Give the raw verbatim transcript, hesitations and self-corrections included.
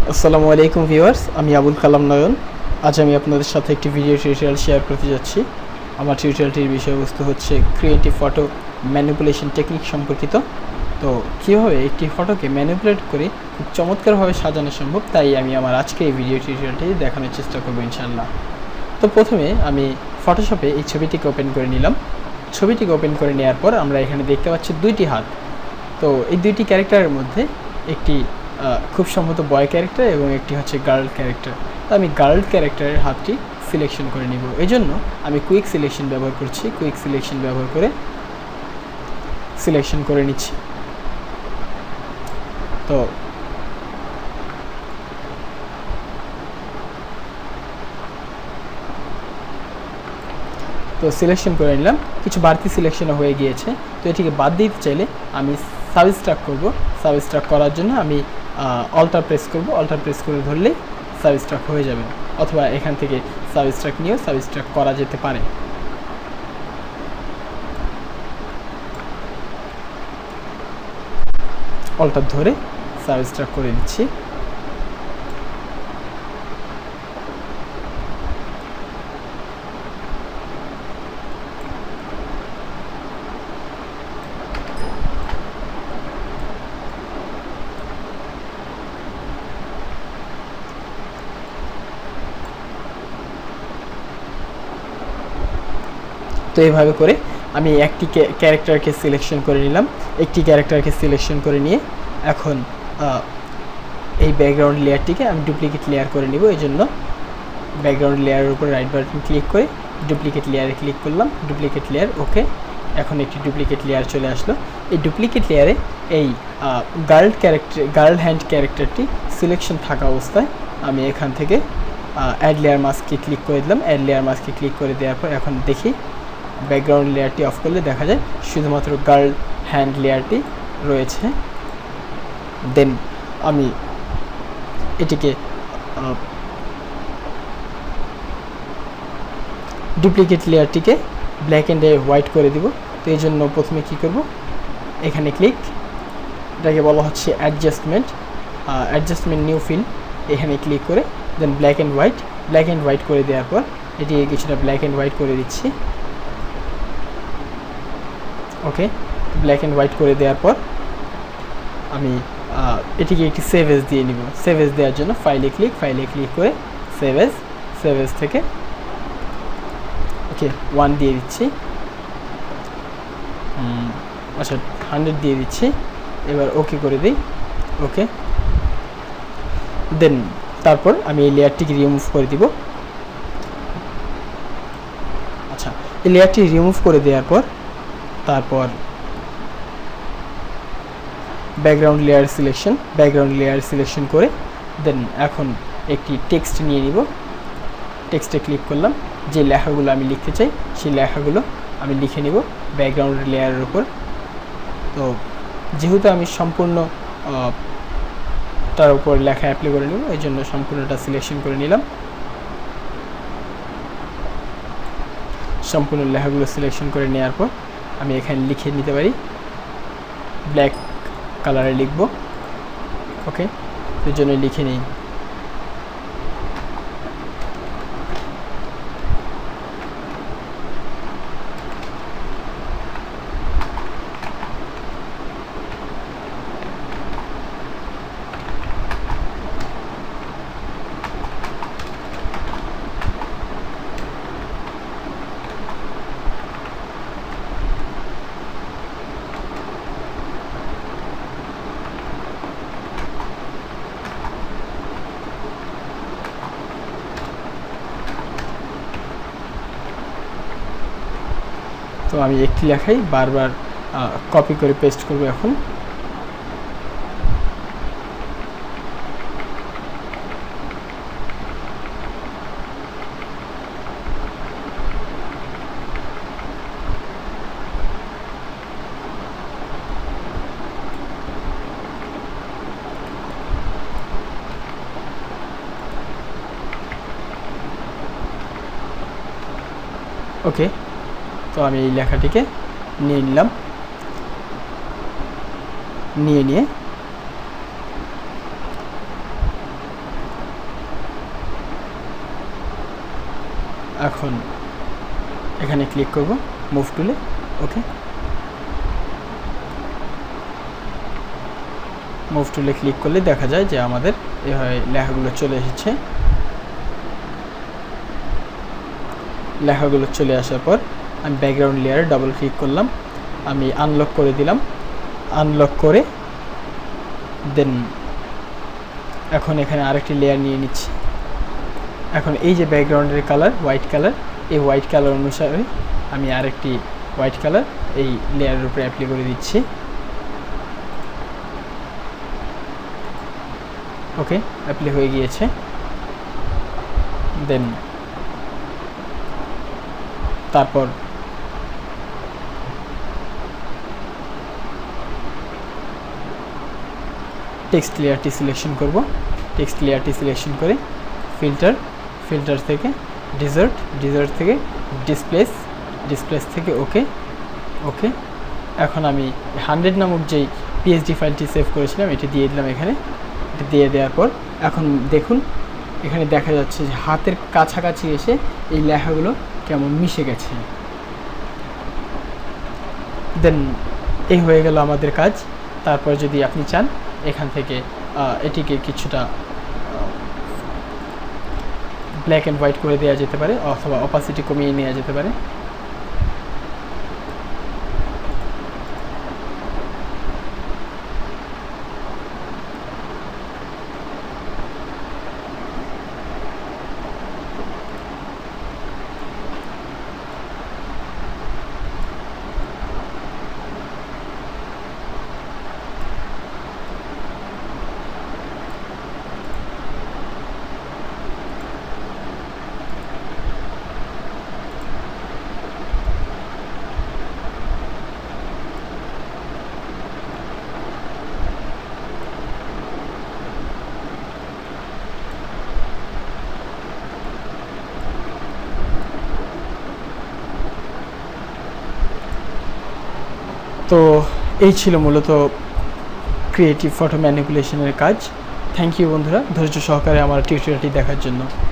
আসসালামু আলাইকুম ভিউয়ার্স, আমি আবুল কালাম নয়ন। আজ আমি আপনাদের সাথে একটি ভিডিও টিউটোরিয়াল শেয়ার করতে যাচ্ছি। আমার টিউটোরিয়ালটির বিষয়বস্তু হচ্ছে ক্রিয়েটিভ ফটো ম্যানিপুলেশন টেকনিক সম্পর্কিত। তো কীভাবে একটি ফটোকে ম্যানিপুলেট করে খুব চমৎকারভাবে সাজানো সম্ভব, তাই আমি আমার আজকে এই ভিডিও টিউটোরিয়ালটি দেখানোর চেষ্টা করবো ইনশাআল্লাহ। তো প্রথমে আমি ফটোশপে এই ছবিটিকে ওপেন করে নিলাম। ছবিটিকে ওপেন করে নেওয়ার পর আমরা এখানে দেখতে পাচ্ছি দুইটি হাত। তো এই দুইটি ক্যারেক্টারের মধ্যে একটি খুব সম্ভবত বয় ক্যারেক্টার এবং একটি হচ্ছে গার্ল ক্যারেক্টার। তো আমি গার্ল ক্যারেক্টারের হাতটি সিলেকশন করে নিব। এই জন্য আমি কুইক সিলেকশন ব্যবহার করছি। কুইক সিলেকশন ব্যবহার করে সিলেকশন করে নিচ্ছি। তো তো সিলেকশন করে নিলাম। কিছু বাড়তি সিলেকশনও হয়ে গিয়েছে। তো এটিকে বাদ দিতে চাইলে আমি সাবস্ট্রাক্ট করব। সাবস্ট্রাক্ট করার জন্য আমি অল্টার প্রেস করব। অল্টার প্রেস করে ধরলেই সাবস্ট্রাক্ট হয়ে যাবে, অথবা এখান থেকে সাবস্ট্রাক্ট নিয়েও সাবস্ট্রাক্ট করা যেতে পারে। অল্টার ধরে সাবস্ট্রাক্ট করে দিচ্ছি। তো এইভাবে করে আমি একটি ক্যারেক্টারকে সিলেকশন করে নিলাম। একটি ক্যারেক্টারকে সিলেকশন করে নিয়ে এখন এই ব্যাকগ্রাউন্ড লেয়ারটিকে আমি ডুপ্লিকেট লেয়ার করে নিব। এই জন্য ব্যাকগ্রাউন্ড লেয়ারের উপরে রাইট বাটন ক্লিক করে ডুপ্লিকেট লেয়ারে ক্লিক করলাম। Duplicate layer, okay. এখন একটি ডুপ্লিকেট লেয়ার চলে আসলো। এই ডুপ্লিকেট লেয়ারে এই গার্ল ক্যারেক্টার গার্ল হ্যান্ড ক্যারেক্টারটি সিলেকশন থাকা অবস্থায় আমি এখান থেকে অ্যাড লেয়ার মাস্ককে ক্লিক করে দিলাম। অ্যাড লেয়ার মাস্ককে ক্লিক করে দেওয়ার পর এখন দেখি ব্যাকগ্রাউন্ড লেয়ারটি অফ করলে দেখা যায় শুধুমাত্র গার্ল হ্যান্ড লেয়ারটি রয়েছে। দেন আমি এটিকে ডুপ্লিকেট লেয়ারটিকে ব্ল্যাক অ্যান্ড হোয়াইট করে দিব। তো এই জন্য প্রথমে কী করব, এখানে ক্লিক, এটাকে বলা হচ্ছে অ্যাডজাস্টমেন্ট অ্যাডজাস্টমেন্ট নিউ ফিল, এখানে ক্লিক করে then black and white black and white করে দেওয়ার পর এটি কিছুটা ব্ল্যাক অ্যান্ড হোয়াইট করে দিচ্ছি। ওকে, ব্ল্যাক অ্যান্ড হোয়াইট করে দেওয়ার পর আমি এটিকে একটি সেভ এজ দিয়ে নিব। সেভ এজ দেওয়ার জন্য ফাইলে ক্লিক ফাইলে ক্লিক করে সেভ এজ সেভ এজ থেকে ওকে ওয়ান দিয়ে দিচ্ছি। আচ্ছা, হান্ড্রেড দিয়ে দিচ্ছি। এবার ওকে করে দিই। ওকে, দেন তারপর আমি এই লেয়ারটিকে রিমুভ করে দিব। আচ্ছা, এই লেয়ারটি রিমুভ করে দেওয়ার পর তারপর background layer selection background layer selection করে দেন এখন একটি টেক্সট নিয়ে নিব। টেক্সটে ক্লিক করলাম। যে লেখাগুলো আমি লিখতে চাই সেই লেখাগুলো আমি লিখে নিব ব্যাকগ্রাউন্ড লেয়ারের উপর। তো যেহেতু আমি সম্পূর্ণ তার উপর লেখা অ্যাপ্লাই করে নেব, এই জন্য সম্পূর্ণটা সিলেকশন করে নিলাম। সম্পূর্ণ লেখাগুলো সিলেকশন করে নেওয়ার পর আমি এখানে লিখে নিতে পারি, ব্ল্যাক কালারে লিখব। ওকে, এর জন্য লিখে নিই তো আমি একটি লেখাই বারবার কপি করে পেস্ট করব। এখন ওকে, তো আমি এই লেখাটিকে নিয়ে নিলাম। নিয়ে নিয়ে এখন এখানে ক্লিক করব মুভ টুলে। ওকে, মুভ টুলে ক্লিক করলে দেখা যায় যে আমাদের এভাবে লেখাগুলো চলে এসেছে। লেখাগুলো চলে আসার পর আমি ব্যাকগ্রাউন্ড লেয়ারে ডাবল ক্লিক করলাম, আমি আনলক করে দিলাম। আনলক করে দেন এখন এখানে আরেকটি লেয়ার নিয়ে নিচ্ছি। এখন এই যে ব্যাকগ্রাউন্ডের কালার হোয়াইট কালার, এই হোয়াইট কালার অনুসারে আমি আরেকটি হোয়াইট কালার এই লেয়ারের উপরে অ্যাপ্লাই করে দিচ্ছি। ওকে, অ্যাপ্লাই হয়ে গিয়েছে। দেন তারপর টেক্সট লেয়ারটি সিলেকশন করব। টেক্সট লেয়ারটি সিলেকশন করে ফিল্টার, ফিল্টার থেকে ডিজার্ট, ডিজার্ট থেকে ডিসপ্লেস, ডিসপ্লেস থেকে ওকে। ওকে, এখন আমি হান্ড্রেড নামক যেই পিএইচডি ফাইলটি সেভ করেছিলাম এটি দিয়ে দিলাম এখানে। এটি দিয়ে দেওয়ার পর এখন দেখুন এখানে দেখা যাচ্ছে যে হাতের কাছাকাছি এসে এই লেখাগুলো কেমন মিশে গেছে। দেন এই হয়ে গেল আমাদের কাজ। তারপর যদি আপনি চান এখান থেকে এটিকে কিছুটা ব্ল্যাক অ্যান্ড হোয়াইট করে দেওয়া যেতে পারে অথবা অপাসিটি কমিয়ে নেওয়া যেতে পারে। তো এই ছিল মূলত ক্রিয়েটিভ ফটো ম্যানিপুলেশনের কাজ। থ্যাংক ইউ বন্ধুরা ধৈর্য সহকারে আমার টিউটোরিয়ালটি দেখার জন্য।